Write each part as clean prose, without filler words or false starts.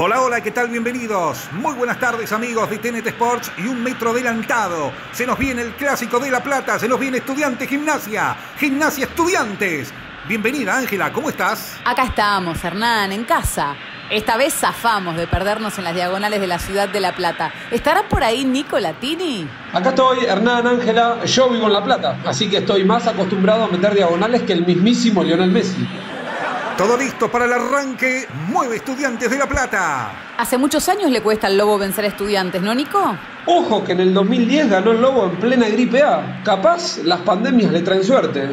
Hola, hola, ¿qué tal? Bienvenidos. Muy buenas tardes, amigos de TNT Sports y un metro adelantado. Se nos viene el clásico de La Plata, se nos viene Estudiantes Gimnasia, Gimnasia Estudiantes. Bienvenida, Ángela, ¿cómo estás? Acá estamos, Hernán, en casa. Esta vez zafamos de perdernos en las diagonales de la ciudad de La Plata. ¿Estará por ahí Nico Latini? Acá estoy, Hernán, Ángela. Yo vivo en La Plata, así que estoy más acostumbrado a meter diagonales que el mismísimo Lionel Messi. Todo listo para el arranque. Mueve Estudiantes de La Plata. Hace muchos años le cuesta al Lobo vencer a Estudiantes, ¿no, Nico? Ojo que en el 2010 ganó el Lobo en plena gripe A. Capaz las pandemias le traen suerte.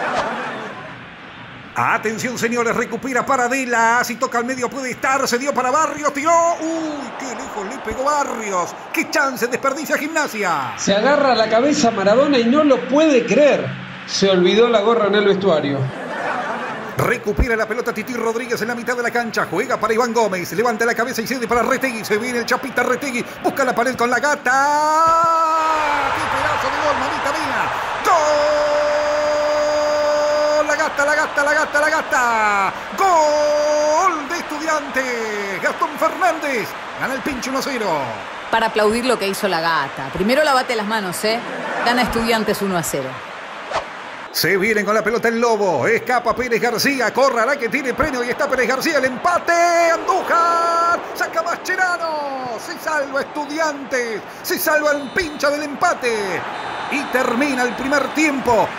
Atención, señores, recupera Paradela. Si toca al medio puede estar. Se dio para Barrios, tiró. Uy, qué lejos le pegó Barrios. Qué chance desperdicia Gimnasia. Se agarra la cabeza Maradona y no lo puede creer. Se olvidó la gorra en el vestuario. Recupera la pelota Titi Rodríguez en la mitad de la cancha. Juega para Iván Gómez. Levanta la cabeza y cede para Retegui. Se viene el Chapita Retegui. Busca la pared con la gata. ¡Qué pedazo de gol, mamita mía! ¡Gol! La gata, la gata, la gata, la gata. ¡Gol de Estudiantes! Gastón Fernández. Gana el pinche 1-0. Para aplaudir lo que hizo la gata. Primero la bate las manos, ¿eh? Gana Estudiantes 1-0. Se vienen con la pelota el Lobo. Escapa Pérez García. Corrará que tiene premio y está Pérez García. El empate. Andújar. Saca Mascherano. Se salva Estudiantes. Se salva el pincha del empate. Y termina el primer tiempo.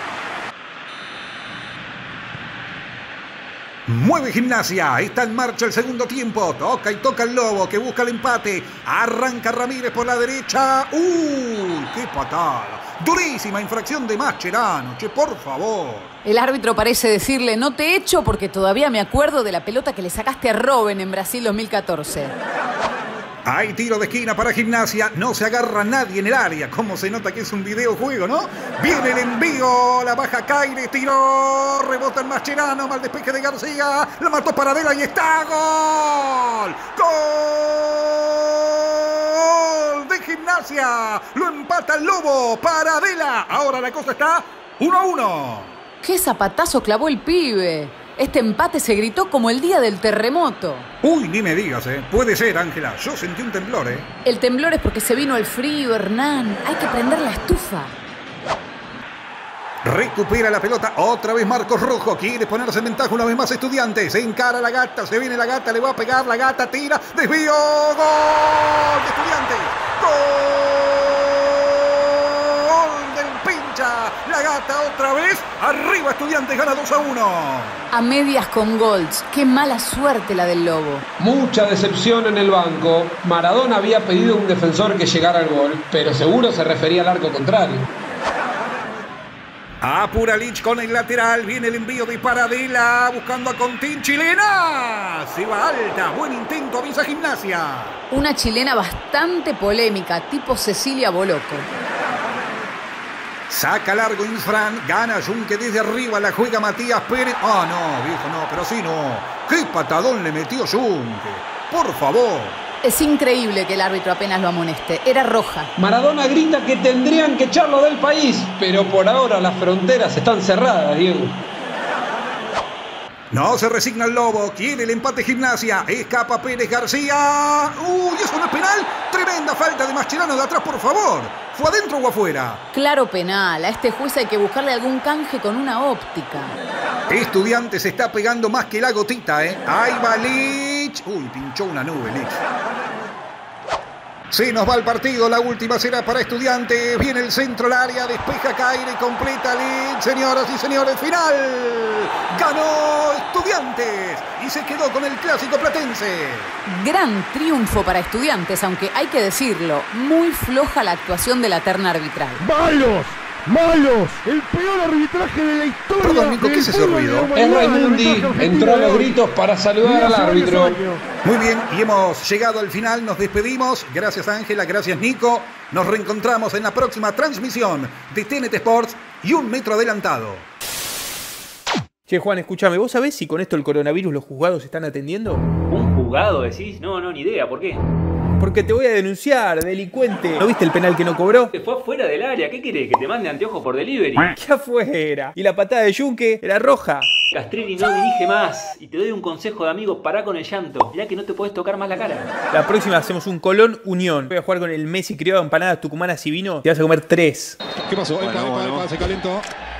Mueve Gimnasia, está en marcha el segundo tiempo. Toca y toca el Lobo que busca el empate. Arranca Ramírez por la derecha. ¡Uy! ¡Qué patada! Durísima infracción de Mascherano, che, por favor. El árbitro parece decirle: no te echo porque todavía me acuerdo de la pelota que le sacaste a Robben en Brasil 2014. Hay tiro de esquina para Gimnasia. No se agarra nadie en el área. Como se nota que es un videojuego, ¿no? Viene el envío. La baja Caire. Tiró. Rebota el Mascherano. Mal despeje de García. La mató Paradela y está. ¡Gol! ¡Gol de Gimnasia! Lo empata el Lobo. Paradela. Ahora la cosa está 1-1. ¡Qué zapatazo clavó el pibe! Este empate se gritó como el día del terremoto. Uy, ni me digas, ¿eh? Puede ser, Ángela. Yo sentí un temblor, ¿eh? El temblor es porque se vino el frío, Hernán. Hay que prender la estufa. Recupera la pelota. Otra vez Marcos Rojo. Quiere ponerse en ventaja una vez más Estudiantes. Se encara la gata. Se viene la gata. Le va a pegar. La gata tira. Desvío. ¡Gol de Estudiantes! ¡Gol del pincha! La gata otra vez. Arriba Estudiantes. Gana 2-1. A medias con Golds. Qué mala suerte la del Lobo. Mucha decepción en el banco. Maradona había pedido a un defensor que llegara al gol, pero seguro se refería al arco contrario. Apura Lich con el lateral. Viene el envío de Paradela. Buscando a Contín. Chilena. Se va alta. Buen intento. Avisa Gimnasia. Una chilena bastante polémica, tipo Cecilia Boloco. Saca largo Infran. Gana Junque desde arriba. La juega Matías Pérez. Ah, no, viejo, no. Pero sí, no. ¡Qué patadón le metió Junque! Por favor. Es increíble que el árbitro apenas lo amoneste. Era roja. Maradona grita que tendrían que echarlo del país, pero por ahora las fronteras están cerradas, Diego. No se resigna el Lobo. Quiere el empate Gimnasia. Escapa Pérez García. ¡Uy! ¿Eso no es penal? Tremenda falta de Mascherano de atrás, por favor. ¿Fue adentro o afuera? Claro penal. A este juez hay que buscarle algún canje con una óptica. Estudiantes se está pegando más que la gotita, ¿eh? Ahí va Lich. Uy, pinchó una nube, Lich. Se nos va el partido, la última será para Estudiantes. Viene el centro, el área, despeja Caire, completa Lich. Señoras y señores, final. Ganó Estudiantes y se quedó con el clásico platense. Gran triunfo para Estudiantes, aunque hay que decirlo, muy floja la actuación de la terna arbitral. ¡Malos! ¡Malos! El peor arbitraje de la historia. Perdón, Nico, ¿qué es ese ruido? Es Raimundi. Entró a los gritos para saludar al árbitro. Muy bien, y hemos llegado al final. Nos despedimos. Gracias, Ángela. Gracias, Nico. Nos reencontramos en la próxima transmisión de TNT Sports y un metro adelantado. Che, Juan, escúchame, ¿vos sabés si con esto el coronavirus los juzgados están atendiendo? ¿Un juzgado decís? No, ni idea. ¿Por qué? Porque te voy a denunciar, delincuente. ¿No viste el penal que no cobró? Fue afuera del área. ¿Qué querés? ¿Que te mande anteojos por delivery? ¿Qué afuera? Y la patada de Junque era roja. Castrilli no dirige más. Y te doy un consejo de amigo, pará con el llanto. Mirá que no te podés tocar más la cara. La próxima hacemos un Colón Unión. Voy a jugar con el Messi criado, empanadas tucumanas y vino. Te vas a comer 3. ¿Qué pasó? Bueno, Epa, se calentó.